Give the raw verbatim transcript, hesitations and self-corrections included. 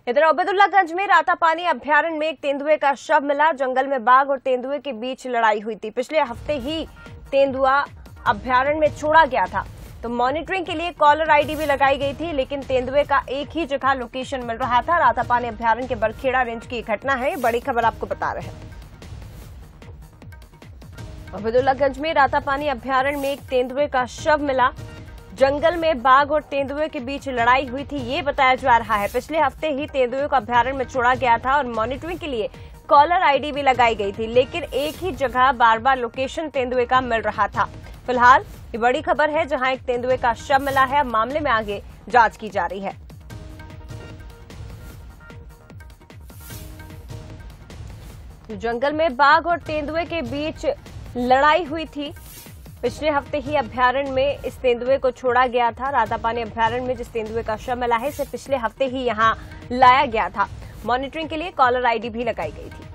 इधर अबेदुल्लागंज में रातापानी अभ्यारण्य में एक तेंदुए का शव मिला। जंगल में बाघ और तेंदुए के बीच लड़ाई हुई थी। पिछले हफ्ते ही तेंदुआ अभ्यारण्य में छोड़ा गया था, तो मॉनिटरिंग के लिए कॉलर आईडी भी लगाई गई थी, लेकिन तेंदुए का एक ही जगह लोकेशन मिल रहा था। रातापानी अभ्यारण्य के बरखेड़ा रेंज की घटना है, बड़ी खबर आपको बता रहे हैं। अबेदुल्लागंज में रातापानी अभ्यारण्य में एक तेंदुए का शव मिला। जंगल में बाघ और तेंदुए के बीच लड़ाई हुई थी, ये बताया जा रहा है। पिछले हफ्ते ही तेंदुए को अभ्यारण्य में छोड़ा गया था और मॉनिटरिंग के लिए कॉलर आईडी भी लगाई गई थी, लेकिन एक ही जगह बार बार लोकेशन तेंदुए का मिल रहा था। फिलहाल ये बड़ी खबर है, जहां एक तेंदुए का शव मिला है। मामले में आगे जांच की जा रही है। जंगल में बाघ और तेंदुए के बीच लड़ाई हुई थी। पिछले हफ्ते ही अभ्यारण्य में इस तेंदुए को छोड़ा गया था। रातापानी अभ्यारण्य में जिस तेंदुए का शव मिला है, इसे पिछले हफ्ते ही यहां लाया गया था। मॉनिटरिंग के लिए कॉलर आईडी भी लगाई गई थी।